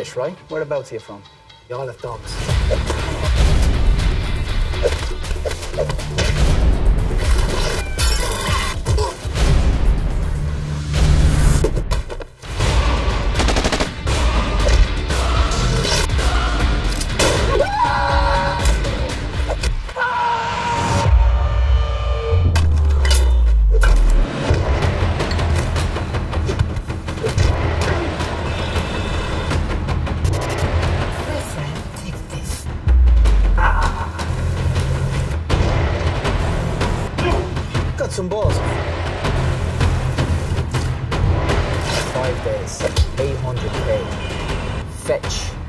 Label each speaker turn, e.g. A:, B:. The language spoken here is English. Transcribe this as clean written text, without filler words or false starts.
A: Irish, right? Whereabouts are you from?
B: You all have dogs.
A: Got some balls. 5 days, 800k. Fetch.